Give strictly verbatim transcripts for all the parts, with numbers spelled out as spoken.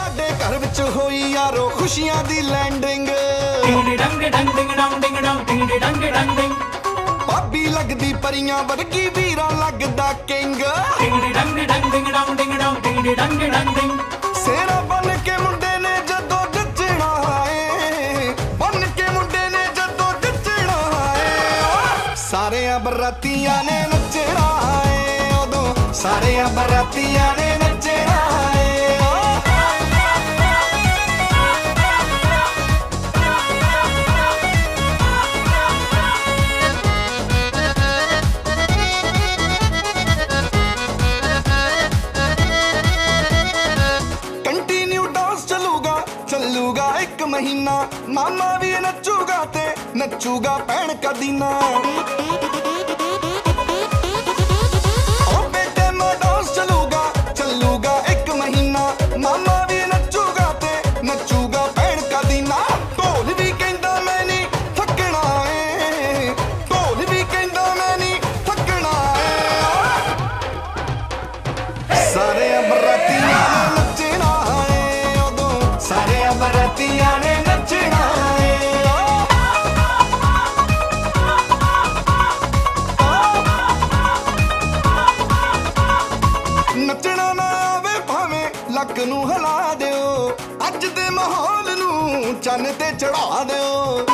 साडे घर विच होई यारो खुशियां दी लैंडिंग। भाभी लगदी परियां वर्गी वीरा लगदा किंग। सेरा बन के मुंडे ने जदों नचना है, बन के मुंडे ने जदों नचना है। सारे बरातियां ने नचना है उदों, सारे बरातियां ने नचना है। चलूगा एक महीना मामा भी नचूगा ते नचूगा भैन का दीना। ओ बेटे मैं डांस चलूगा चलूगा एक महीना मामा भी नचूगा ते नचूगा भैन का दीना। ढोल भी कहंदा मैं नहीं थकना है, ढोल भी कहंदा मैं नहीं थकना है। सारे बरातियां नचना है उदों, सारे बरातियां ने नचना है। नचना ना आवे भावें लक नूं हिला दिओ, अज दे माहौल नूं चन्न ते चढ़ा दिओ।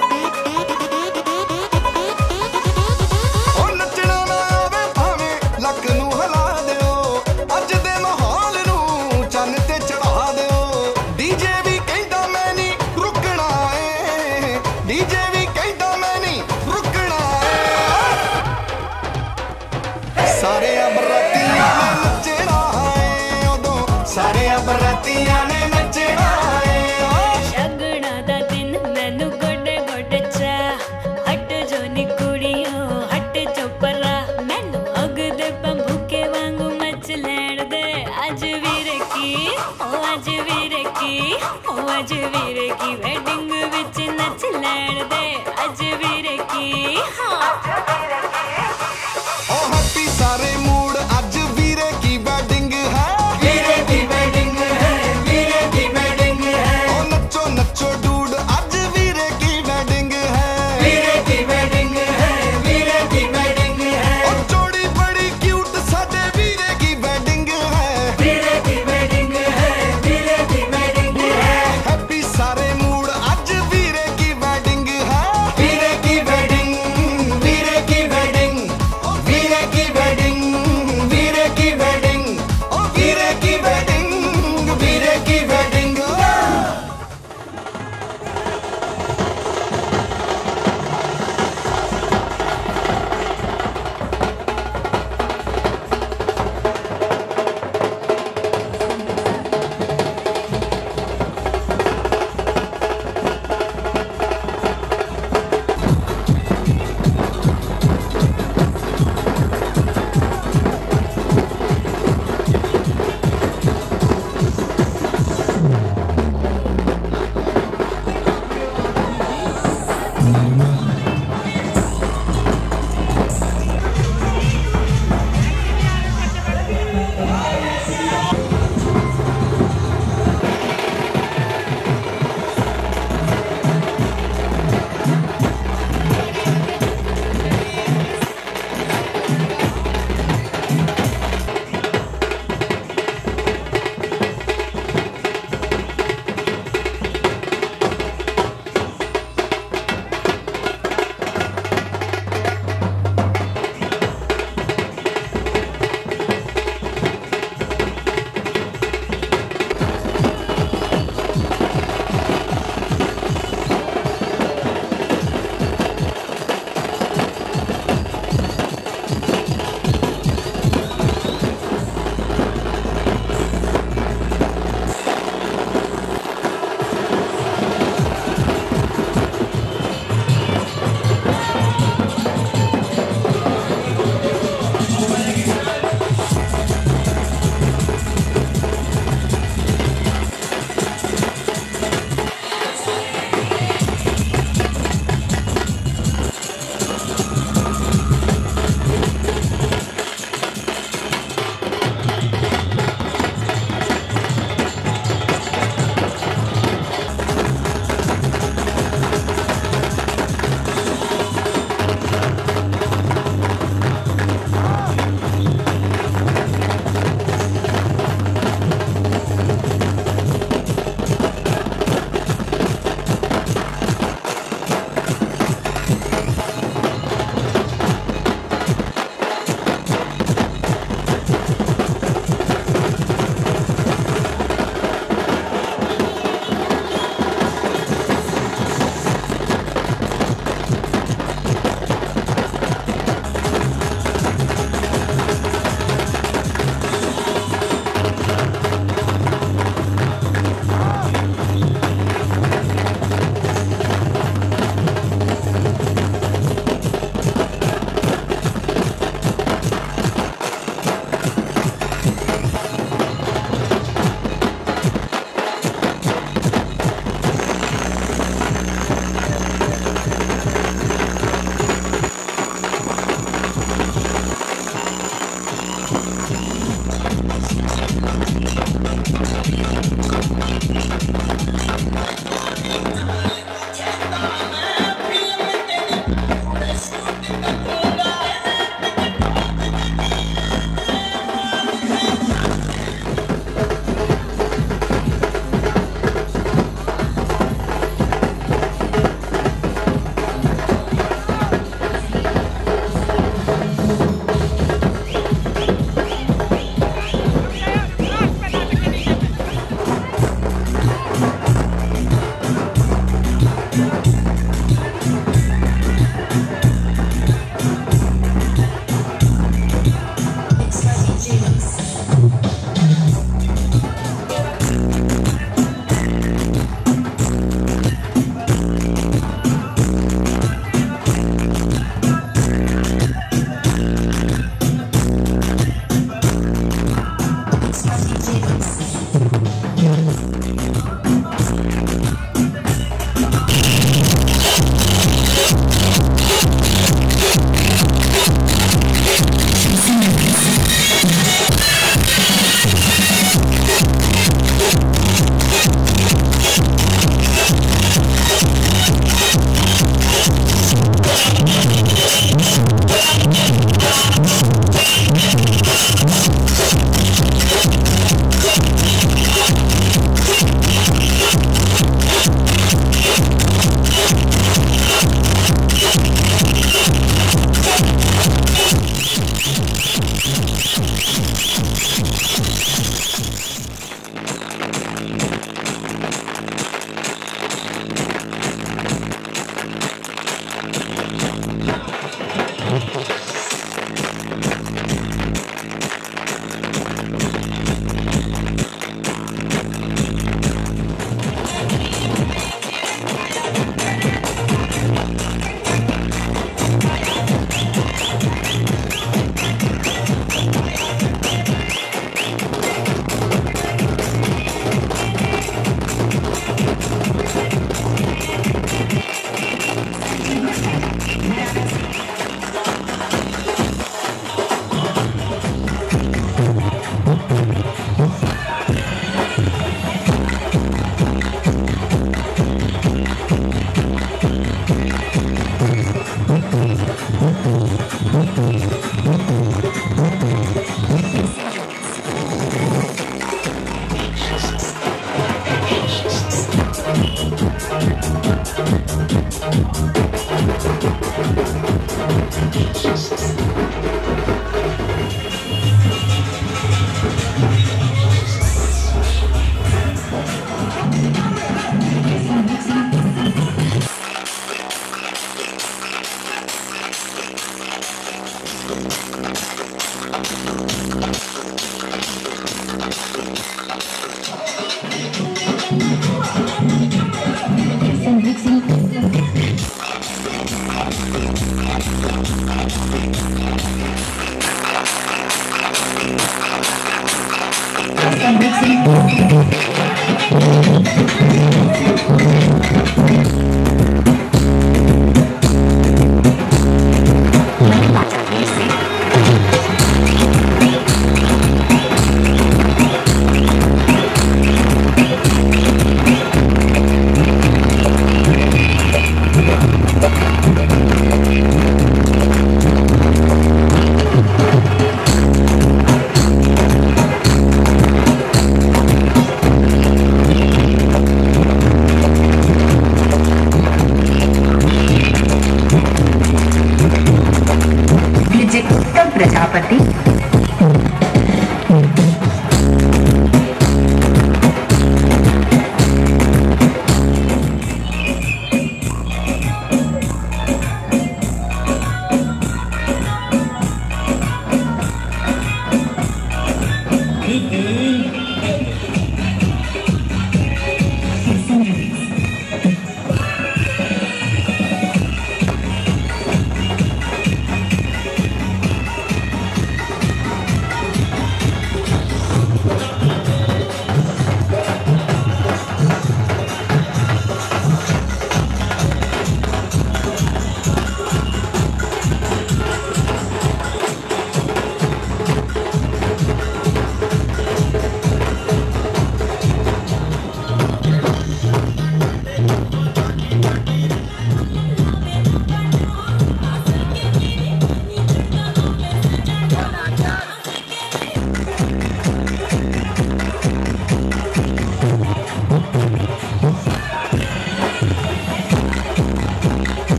ओ नचना ना आवे भावें लक नूं हिला दिओ, अज दे माहौल नूं चन्न ते चढ़ा दिओ। डीजे भी कहंदा मैं नहीं रुकना है, डीजे भी कहंदा मैं नहीं रुकना है। सारे बरातियां ने नचना है उदों, सारे बरातियां ने नचना है। शगना दा दिन मैनू गोडे गोडे चा, हट जो नी कुड़ियों हट जो परा। मैनू अग दे बंबूके वांगू मच लैण दे। अज वीरे की ओ अज वीरे की ओ अज वीरे की वेडिंग विच नच लैण दे। अज वीरे की हाँ ओ हैप्पी सारे मूड अज वीरे की वेडिंग है, वीरे की वेडिंग है, वीरे की वेडिंग है। ओ नचो नचो डूड अज वीरे की वेडिंग है, वीरे की वेडिंग है, वीरे की वेडिंग है। ओ जोड़ी बड़ी क्यूट साडे वीरे की वेडिंग है, वीरे की वेडिंग है, वीरे की वेडिंग है। हैप्पी सारे मूड अज वीरे की वेडिंग है, वीरे की वेडिंग, वीरे की वेडिंग, वीरे की वेडिंग,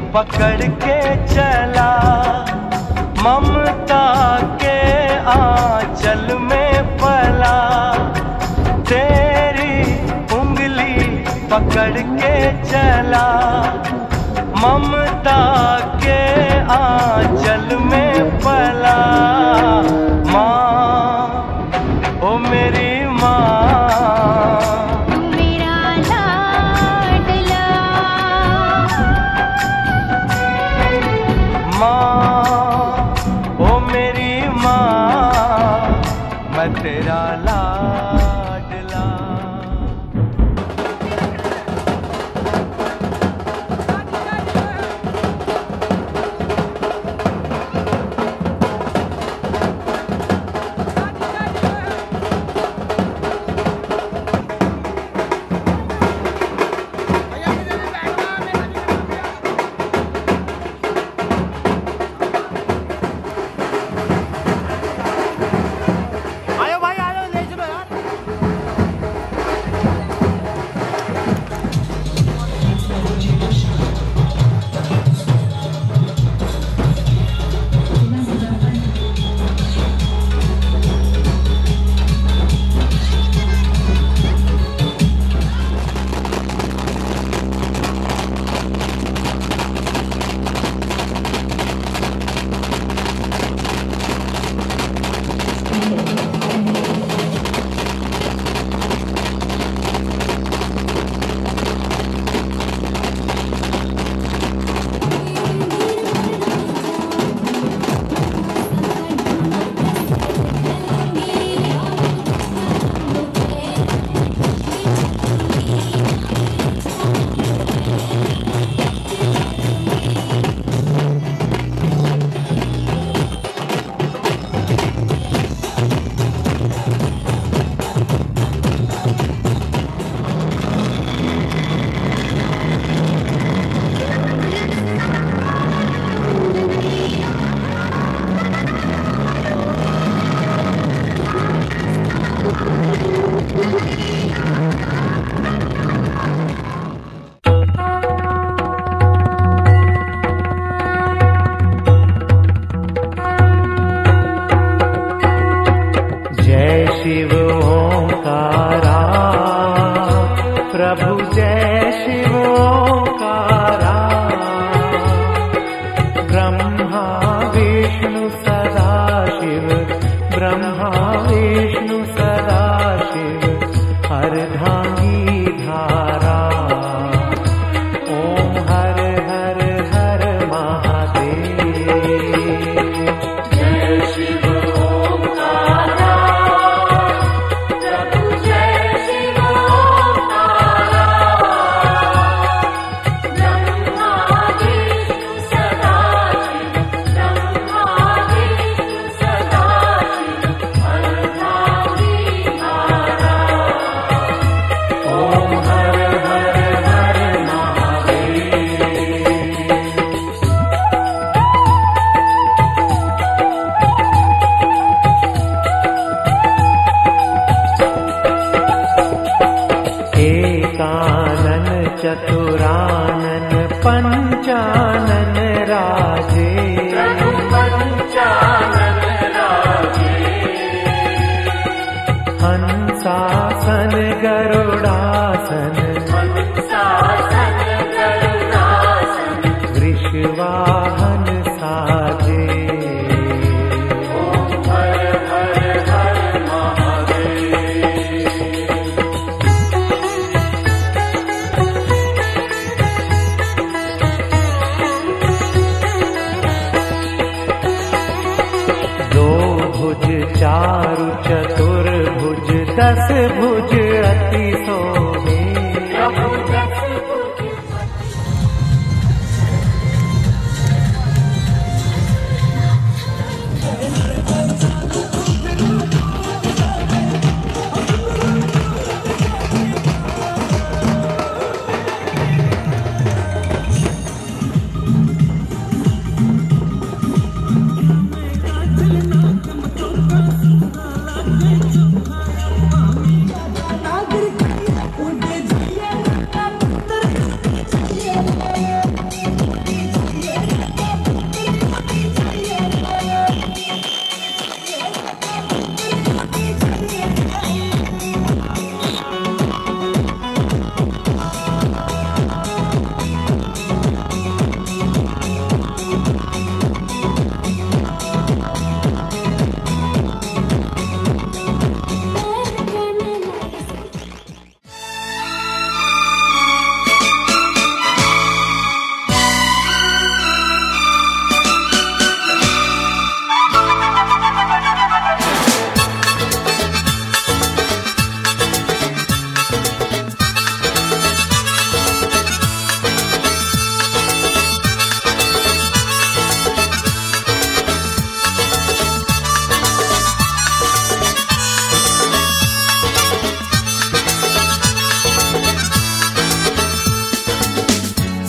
पकड़ के चला, ममता के आंचल में पला, तेरी उंगली पकड़ के चला, ममता के आंचल में पला। माँ, ओ मेरी माँ, तू मेरा लाडला। माँ, ओ मेरी माँ, मैं तेरा लाडला। शिव ओंकारा, प्रभु जय शिव ओंकारा, ब्रह्मा विष्णु सदा शिव, ब्रह्मा विष्णु सदा शिव, अर्धांगी धारा, ओम हर हर हर महादेव। जय शिव चतुरानन पंचानन राजे, पंचानन राजे, हंसासन गरुड़ासन, हंसासन गरुड़ासन, वृषवाहन साजे। ओम हर हर हर महादेव। चारु चतुर्भुज दस भुज अति शोभे,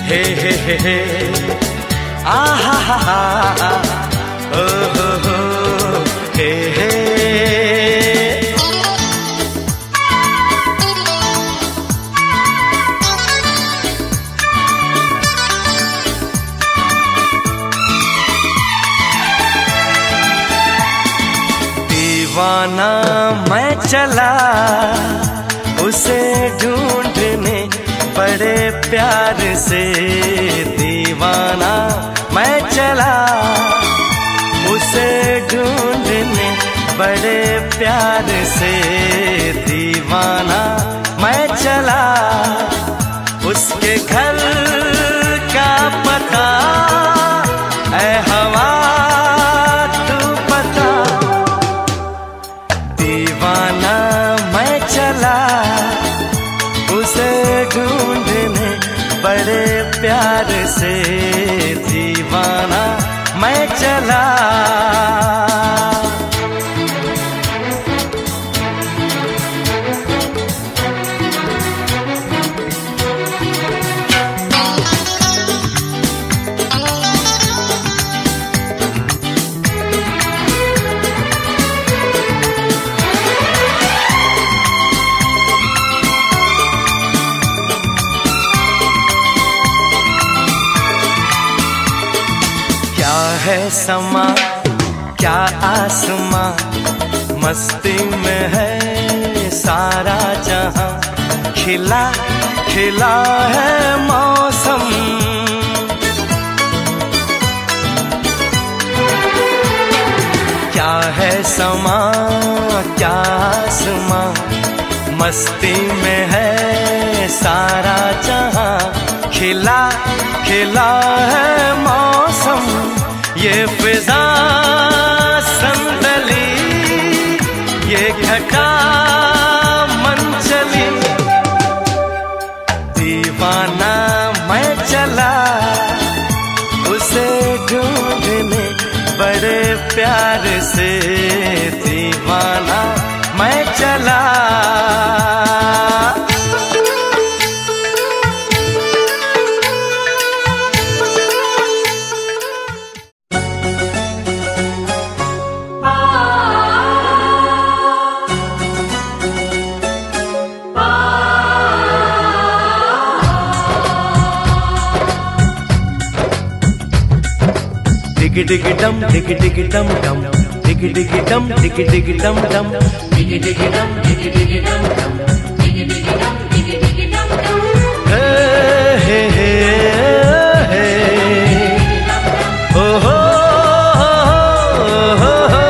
हे हे हे हे आ हा हा हा ओ हो हो हे हे दीवाना मैं चला उसे ढूंढने बड़े प्यार से, दीवाना मैं चला उसे ढूंढने बड़े प्यार से, दीवाना मैं चला उसके घर का पता ऐ हवा तू बता। दीवाना मैं चला उसे ढूंढने बड़े प्यार से, दीवाना मैं चला। है समा क्या आसमां, मस्ती में है सारा जहां, खिला खिला है मौसम। क्या है समा क्या आसमां, मस्ती में है सारा जहां, खिला खिला है मौसम। ये फिजा संदली ये घटा मन चली, दीवाना मैं चला उसे ढूंढने बड़े प्यार से, दीवाना मैं चला। Diggy diggy dum, diggy diggy dum dum, diggy diggy dum, diggy diggy dum dum, diggy diggy dum, diggy diggy dum dum, diggy diggy dum, diggy diggy dum dum. Hey hey hey hey, oh ho ho ho,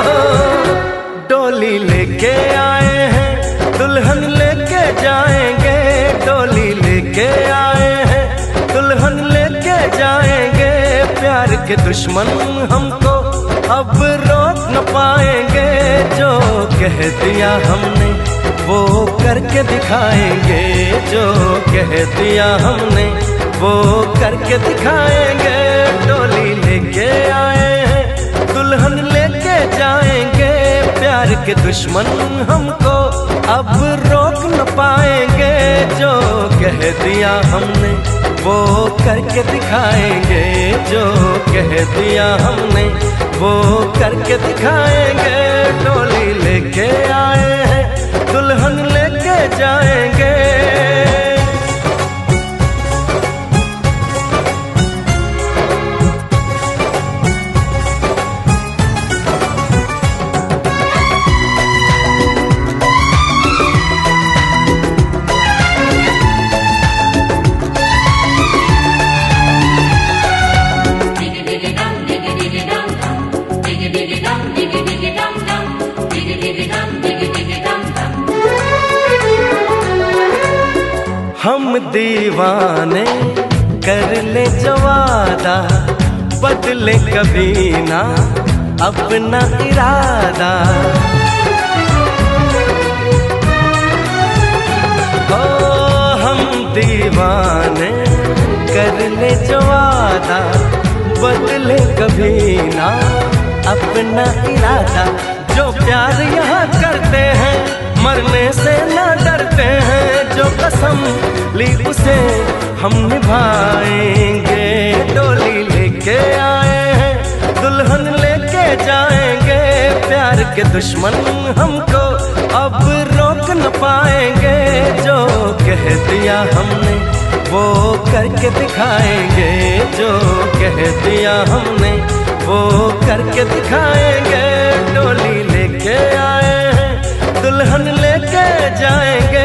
डोली लेके आए हैं दुल्हन लेके जाएंगे, डोली लेके आए हैं दुल्हन लेके जाएंगे। प्यार के दुश्मन हमको अब रोक न पाएंगे, जो कह दिया हमने वो करके दिखाएंगे, जो कह दिया हमने वो करके दिखाएंगे। डोली लेके आए हैं दुल्हन लेके जाएंगे, प्यार के दुश्मन हमको अब रोक न पाएंगे, जो कह दिया हमने वो करके दिखाएंगे, जो कह दिया हमने वो करके दिखाएंगे। डोली लेके आए हैं दुल्हन लेके जाएंगे। हम दीवाने कर ले जो वादा, बदले कभी ना अपना इरादा। ओ हम दीवाने कर ले जो वादा, बदले कभी ना अपना इरादा। जो प्यार यहाँ करते हैं मरने से ना डरते हैं, जो कसम ली उसे हम निभाएंगे। डोली लेके आए हैं, दुल्हन लेके जाएंगे। प्यार के दुश्मन हमको अब रोक न पाएंगे। जो कह दिया हमने वो करके दिखाएंगे। जो कह दिया हमने वो करके दिखाएंगे। डोली लेके आए हैं, दुल्हन लेके जाएंगे।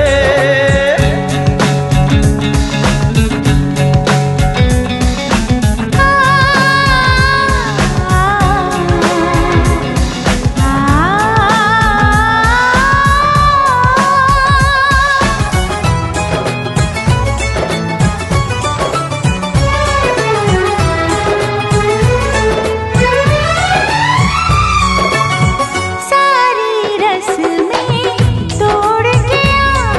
सारी रस्में तोड़ के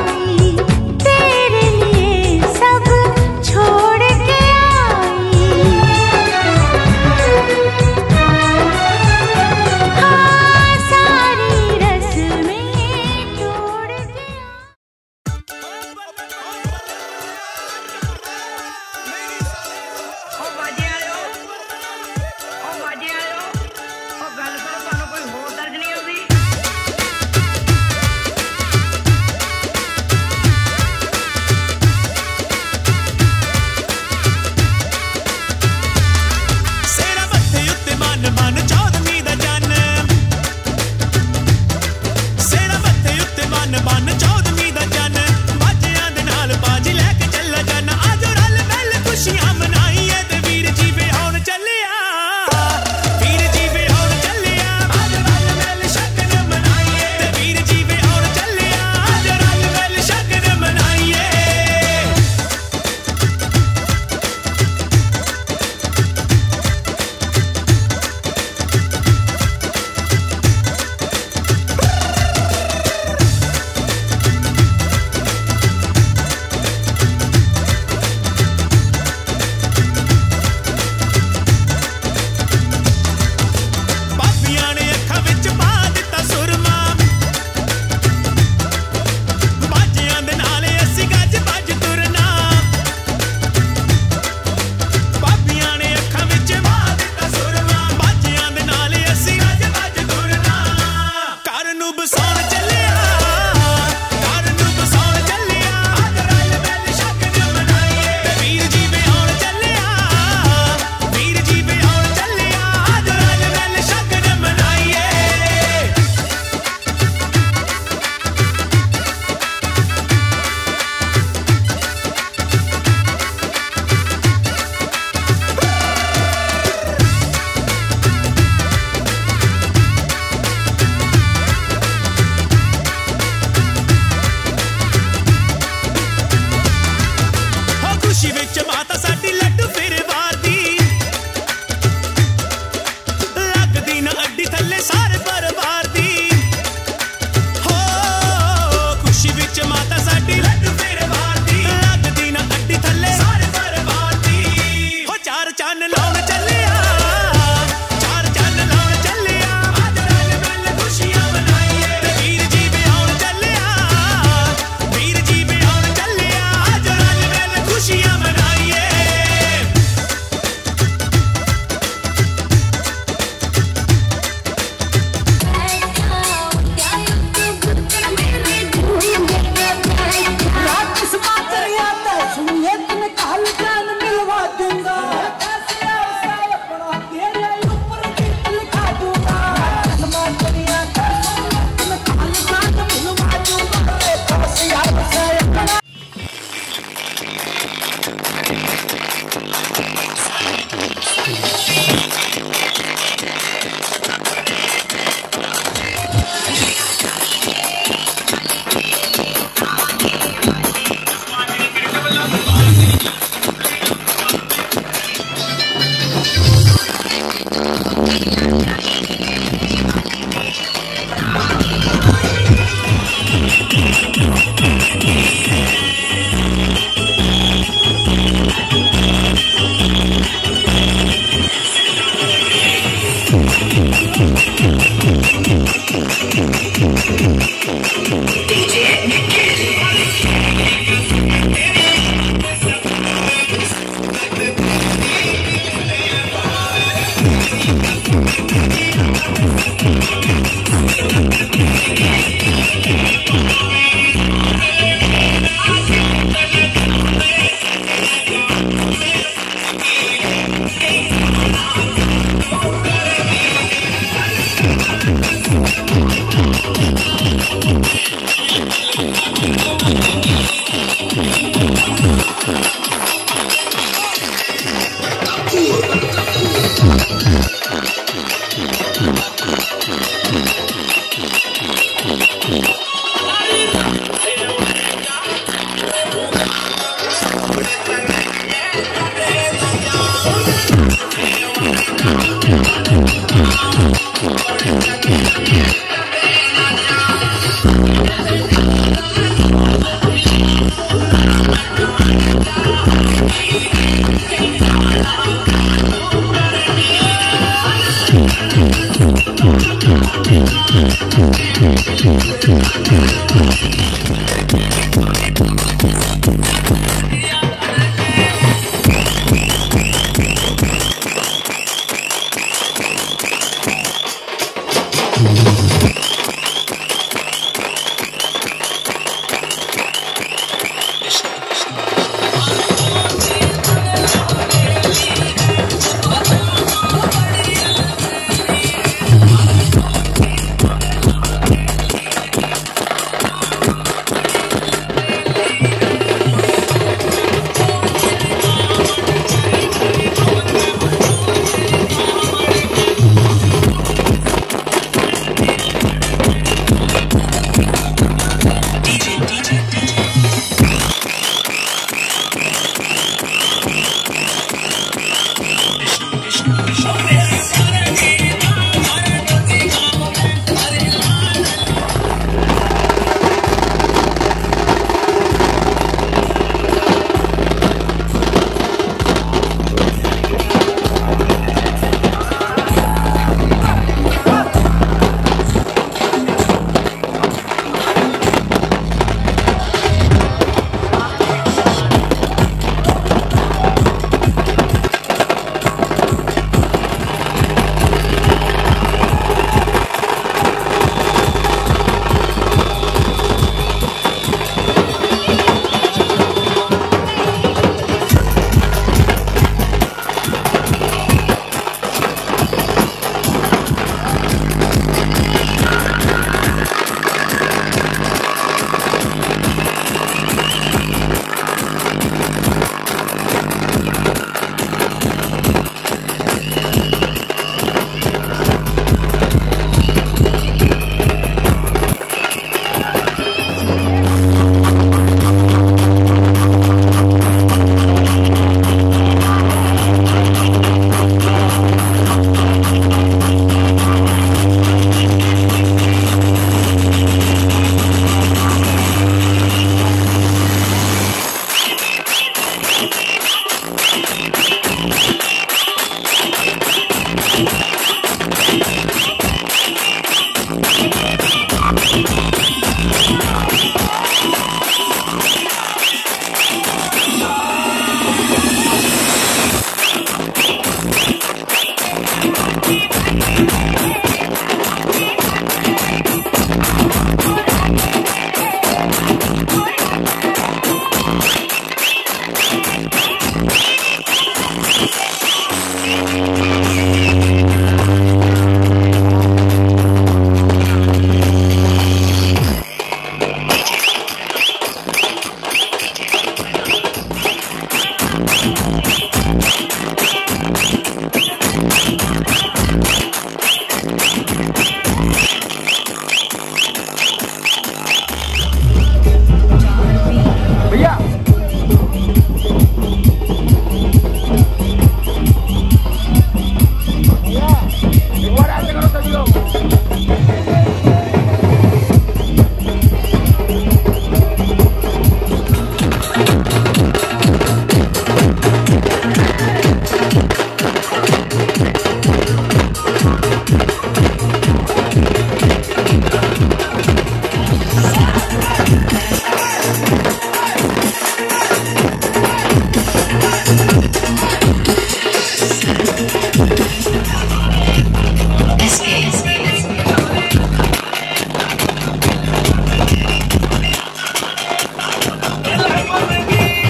Bye.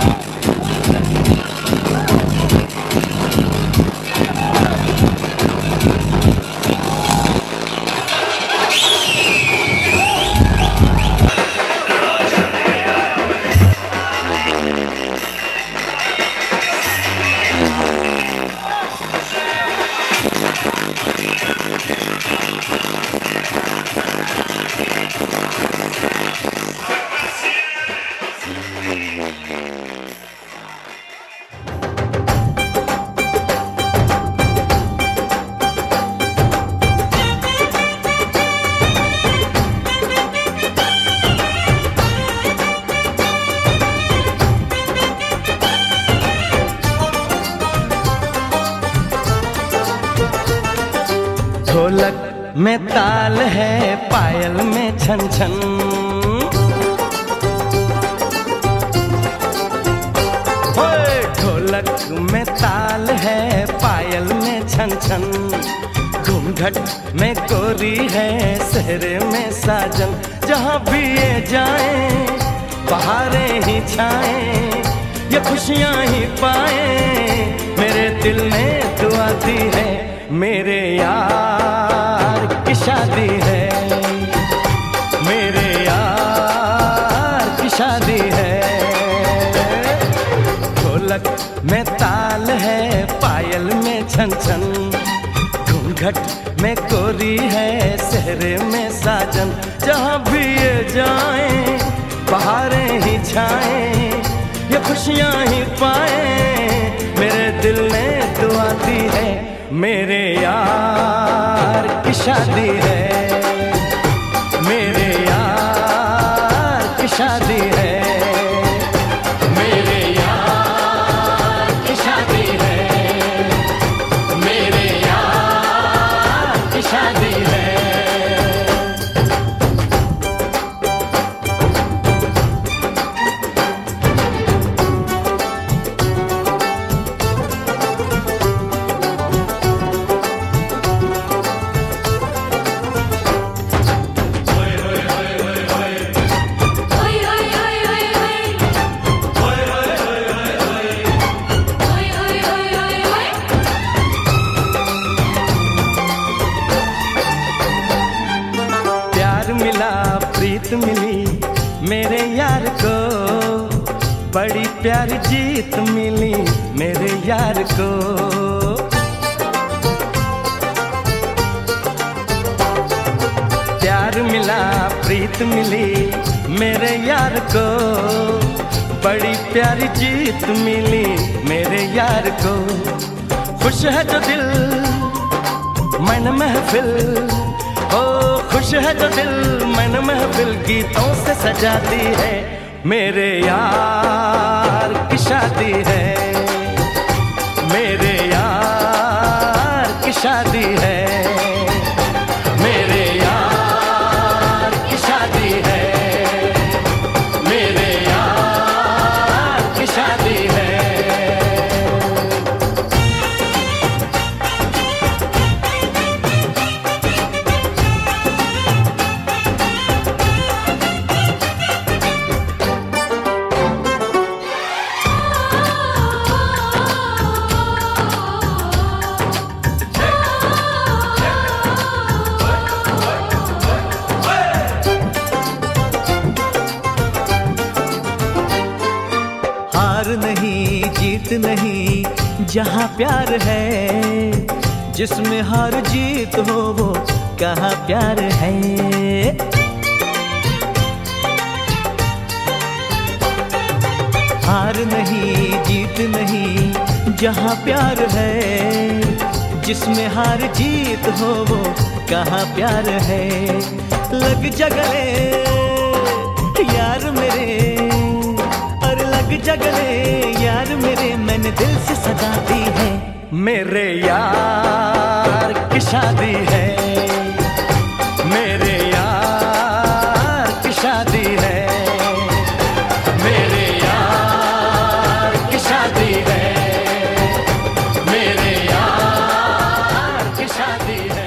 ढोलक में ताल है, पायल में छन छन। ओए ढोलक में ताल है, पायल में छन छन। घूंघट में कोरी है, सेहरे में साजन। जहाँ भी ये जाएं, बहारें ही छाएं, ये खुशियाँ ही पाएं। मेरे दिल ने दुआ दी है, मेरे यार की शादी है, मेरे यार की शादी है। ढोलक में ताल है, पायल में छन छन। घूंघट में कोरी है, सेहरे में साजन। जहाँ भी ये जाएं, बहारें ही छाएं, ये खुशियाँ ही पाएं। मेरे दिल ने दुआ दी है, मेरे यार की शादी है, मेरे यार की शादी है, मेरे यार की शादी है, मेरे यार की शादी है। प्रीत मिली मेरे यार को, बड़ी प्यारी जीत मिली मेरे यार को। प्यार मिला प्रीत मिली मेरे यार को, बड़ी प्यारी जीत मिली मेरे यार को। खुश है जो दिल मन महफिल, ओ खुश है जो दिल मन महफिल गीतों से सजाती है। मेरे यार की शादी है, मेरे यार की शादी है, मेरे यार की शादी है, मेरे यार की शादी है। नहीं जीत नहीं जहाँ प्यार है, जिसमें हार जीत हो वो कहाँ प्यार है। हार नहीं जीत नहीं जहाँ प्यार है, जिसमें हार जीत हो वो कहाँ प्यार है। लग जा गले यार मेरे, लग जा गले यार मेरे, मैंने दिल से सजा दी है। मेरे यार की शादी है, मेरे यार की शादी है, मेरे यार की शादी है, मेरे यार की शादी है।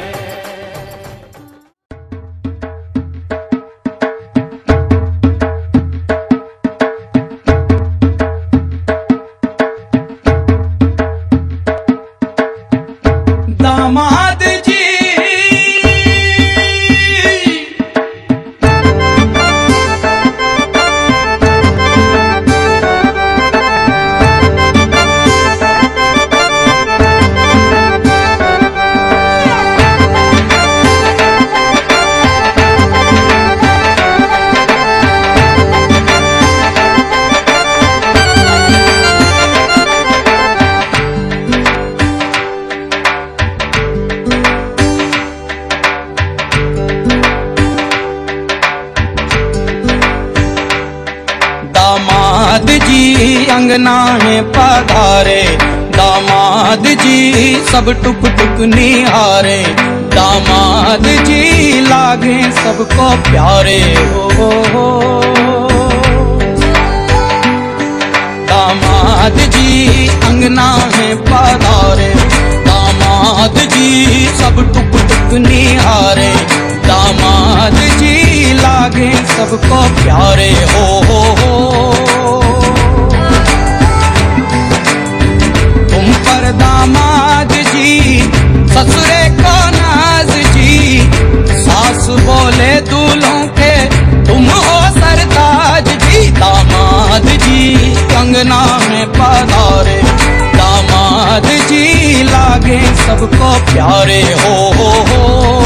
दामाद जी अंगना है पधारे, दामाद जी सब टुक टुक निहारे, दामाद जी लागे सबको प्यारे हो, हो, हो। दामाद जी अंगना है पधारे, दामाद जी सब टुक टुक निहारे, दामाद जी लागे सबको प्यारे हो, हो, हो। तुम पर दामाद जी ससुरे को नाज जी, सास बोले दूल्हों के तुम हो सरताज जी, दामाद जी अंगना में पधारे, दामाद जी लागे सबको प्यारे हो, हो, हो।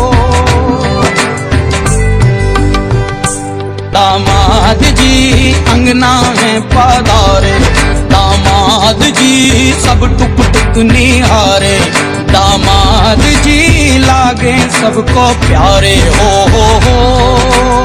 दामाद जी अंगना में पधारे, दामाद जी सब टुक टुक निहारे, दामाद जी लागे सबको प्यारे हो, हो, हो।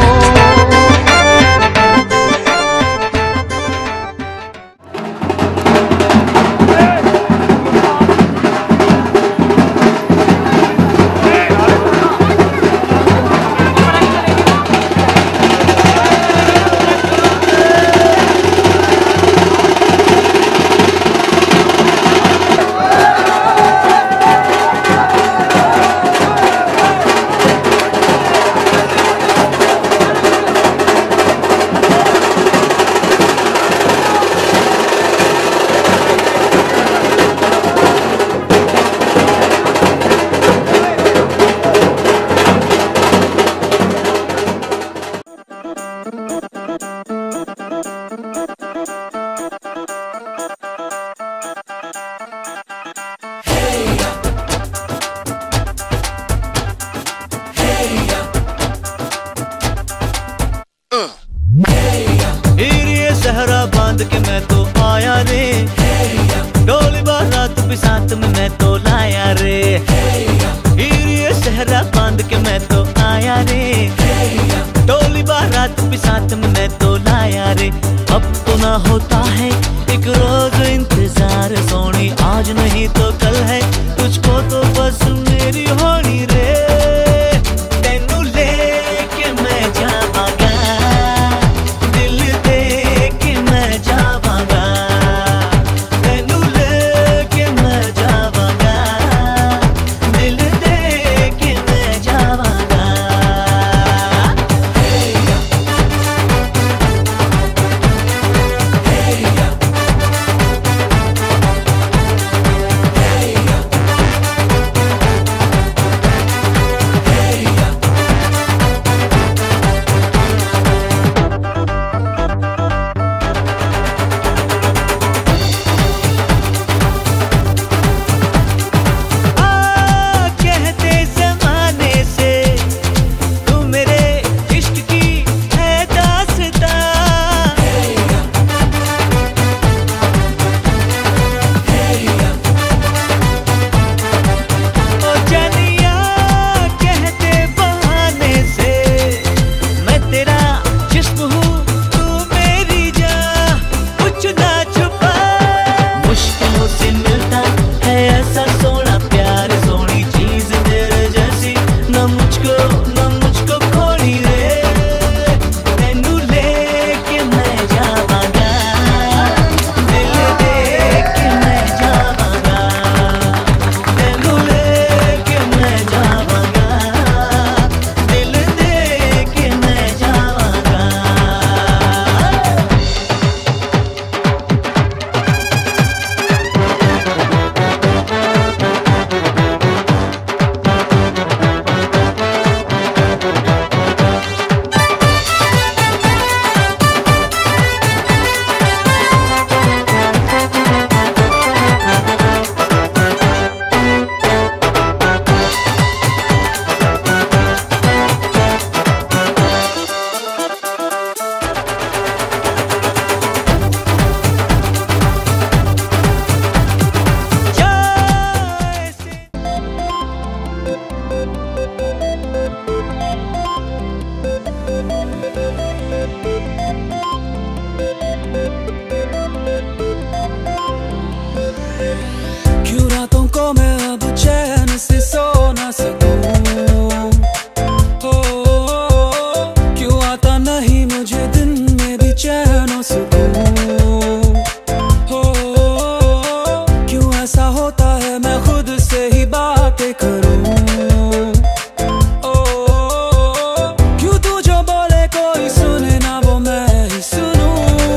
बांध के मैं तो आया रे, डोली बारात भी साथ में मैं तो लाया रे, हीरे सहरा बांध के मैं तो आया रे, डोली बारात भी साथ में मैं तो लाया रे। अब तो ना होता है एक रोज इंतजार सोनी, आज नहीं तो कल है तुझको तो बस मेरी होनी रे, तेनू लेके मैं जावांगा, क्यों रातों को मैं अब चैन से सो न सकूं, हो क्यों आता नहीं मुझे दिन में भी चैन और सुकून, हो क्यों ऐसा होता है मैं खुद से ही बातें करूं, ओ क्यों तू जो बोले कोई सुने ना वो मैं ही सुनूं,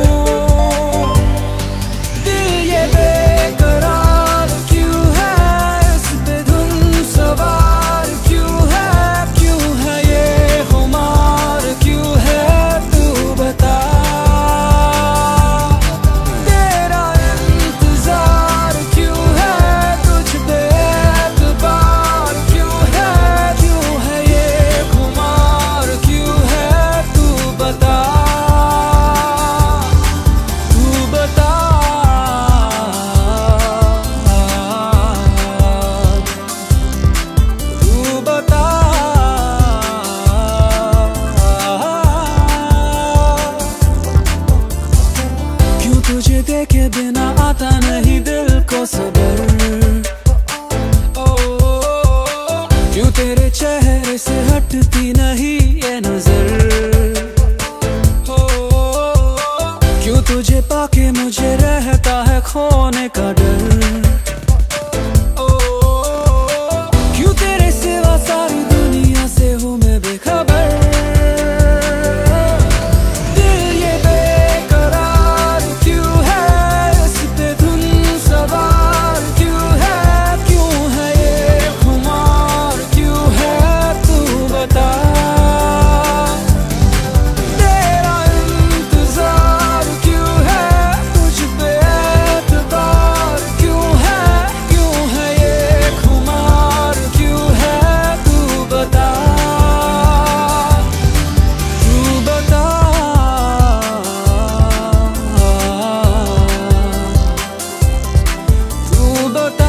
दिल ये बेकरार क्यों है, इस पे धुन सवार क्यों है, क्यों है ये खुमार क्यों है, तू बता, तेरा इंतजार क्यों है, तुझ पे एतबार क्यों है, क्यों है ये खुमार क्यों है, तू बता, तू बता, तू बता, क्यों तुझे देखे बिना आता नहीं दिल को सबर, ओ क्यों तेरे चेहरे से हटती नहीं ये नजर, हो क्यों तुझे पाके मुझे रहता है खोने का डर, ओ क्यों तेरे सिवा सारी दुनिया से हूँ मैं बेखबर, दिल ये बेकरार क्यों है, इस पे धुन सवार क्यों है, क्यों है ये खुमार क्यों है, तू बता, तेरा इंतजार क्यों है, तुझ पे एतबार क्यों है, क्यों है ये खुमार क्यों है, तू बता, तू बता, तू बता,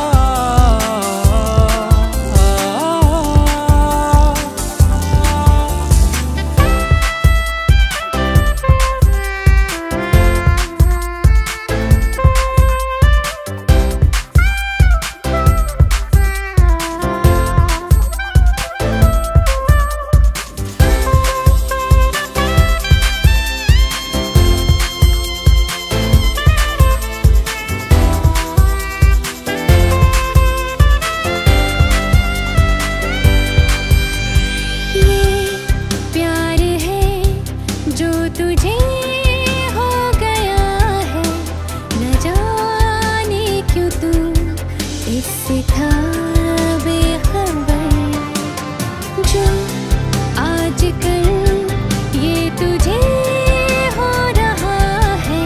ये प्यार है जो तुझे हो गया है, न जाने क्यों तू इससे था बेखबर, जो आजकल ये तुझे हो रहा है,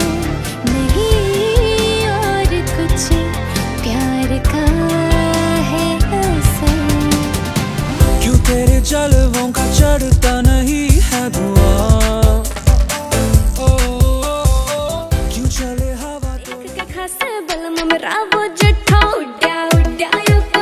नहीं और कुछ प्यार का है असर, क्यों तेरे जलवों का चढ़ता नहीं है धुआं, ओ क्यों चले हवा तो एक खास बलम मरा वो जठा उड्या उड्या